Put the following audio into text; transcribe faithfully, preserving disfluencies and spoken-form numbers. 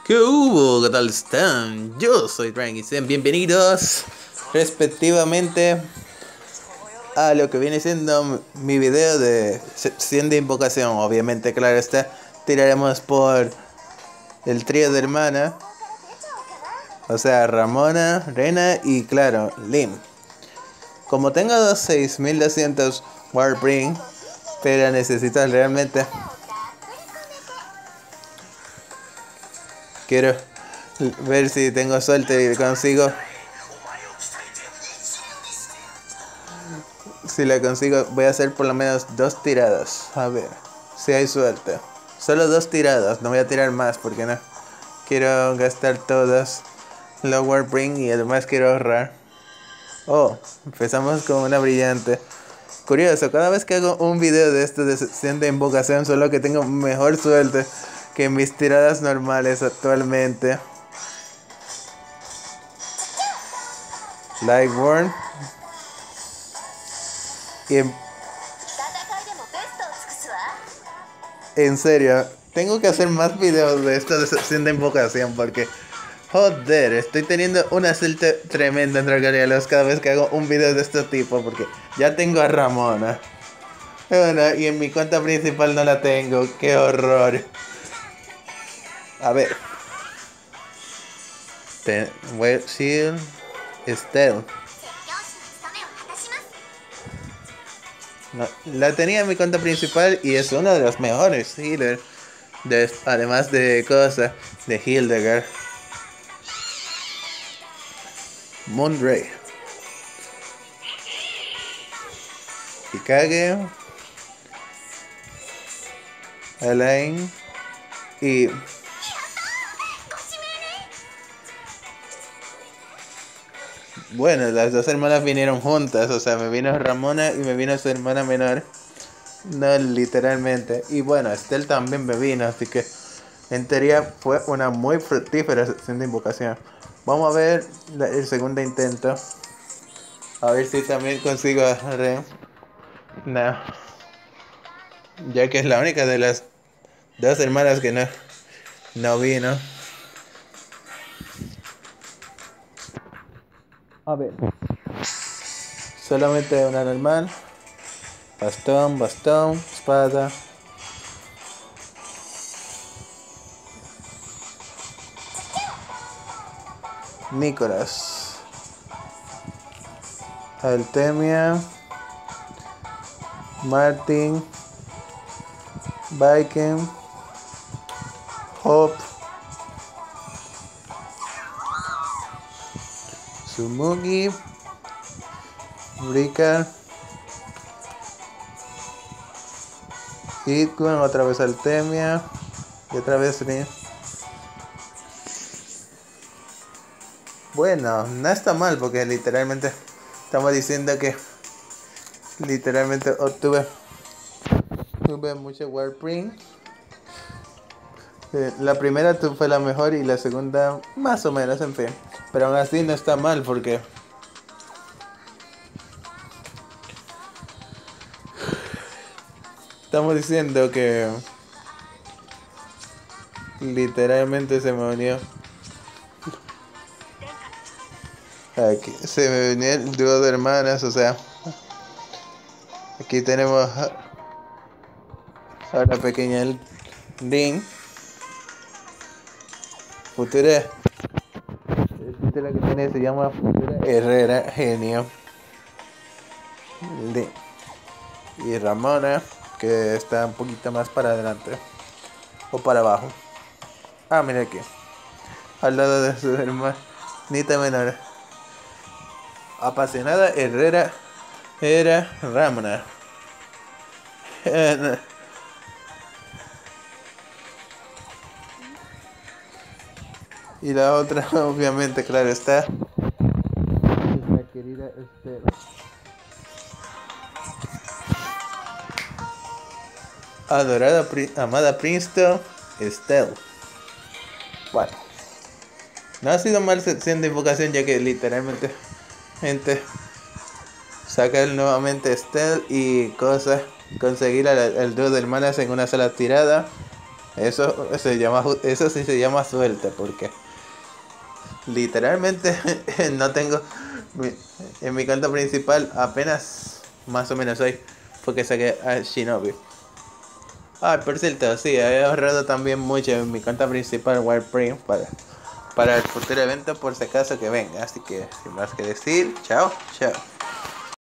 ¿Qué hubo? ¿Qué tal están? Yo soy Tranqui, sean bienvenidos respectivamente a lo que viene siendo mi video de sección de invocación. Obviamente, claro está, tiraremos por el trío de hermana, o sea, Ramona, Rena y claro, Lim. Como tengo seis mil doscientos Warspring, pero necesito realmente... Quiero ver si tengo suerte y consigo... Si la consigo, voy a hacer por lo menos dos tiradas. A ver, si hay suerte. Solo dos tiradas, no voy a tirar más porque no quiero gastar todas los Warspring y además quiero ahorrar. Oh, empezamos con una brillante. Curioso, cada vez que hago un video de esto de sesión de invocación, solo que tengo mejor suerte que en mis tiradas normales actualmente. Lightborn. Y en, en serio, tengo que hacer más videos de esta de sesión de invocación porque... Joder, estoy teniendo una suerte tremenda entre Gabrielos cada vez que hago un video de este tipo porque ya tengo a Ramona. Bueno, y en mi cuenta principal no la tengo, qué horror. A ver. Ten, Web Shield, Stealth. No, la tenía en mi cuenta principal y es uno de los mejores healers. De, además de cosas de Hildegard. Moonray. Hikage. Elaine. Y... Bueno, las dos hermanas vinieron juntas. O sea, me vino Ramona y me vino su hermana menor. No literalmente. Y bueno, Estelle también me vino. Así que en teoría fue una muy fructífera sesión de invocación. Vamos a ver la, el segundo intento. A ver si también consigo a Ren. No. Ya que es la única de las dos hermanas que no, no vino. A ver. Solamente una normal. Bastón, bastón, espada. Nicolás. Altemia. Martin. Viking. Hope. Sumugi. Rika. Hitgun, otra vez Altemia. Y otra vez Rin. Bueno, no está mal porque literalmente estamos diciendo que literalmente obtuve tuve mucho Warspring. Eh, la primera fue la mejor y la segunda más o menos, en fin. Pero aún así no está mal porque estamos diciendo que literalmente se me unió. Aquí se me unió el dúo de hermanas, o sea, aquí tenemos a la pequeña Lin. Futura, el título que tiene se llama Futura Herrera Genio. Lin. Y Ramona, que está un poquito más para adelante o para abajo. Ah, mira aquí, al lado de su hermanita menor. Apasionada Herrera era Ramona. Y la otra, obviamente, claro está, es la querida Estelle. Adorada, amada Princeton, Estelle. Bueno, no ha sido mal sección de invocación, ya que literalmente gente saca nuevamente Estelle y cosas, conseguir al, al dúo de hermanas en una sola tirada. Eso se llama, eso sí se llama suerte, porque literalmente no tengo mi- en mi cuenta principal apenas más o menos hoy porque saqué a Shinobi. Ah, por cierto, sí, he ahorrado también mucho en mi cuenta principal Warframe para, para el futuro evento por si acaso que venga. Así que sin más que decir, chao, chao.